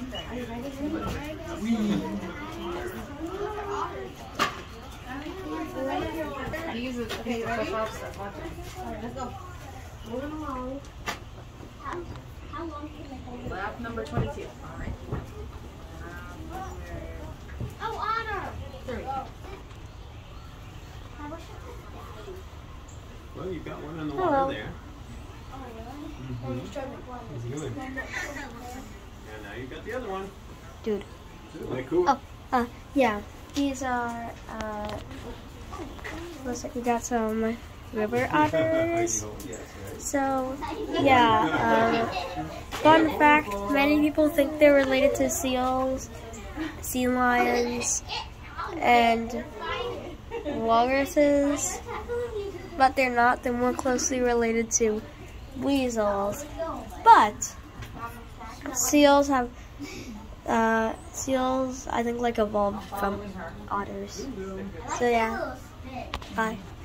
Are you ready? Use it. Okay, ready? Helps us. Watch it. Alright, let's go. Moving along. How long can I hold it? Lap number 22. All right. Oh, Otter! 3. Well, you've got one in the Hello. water there. Oh, really? I'm just trying to find Good. And now you've got the other one. Dude. Isn't that cool? Oh, yeah. These are, looks like we got some river otters. So, yeah, fun fact, many people think they're related to seals, sea lions, and walruses, but they're not. They're more closely related to weasels. But seals have, seals, I think, like evolved from otters. So yeah, bye.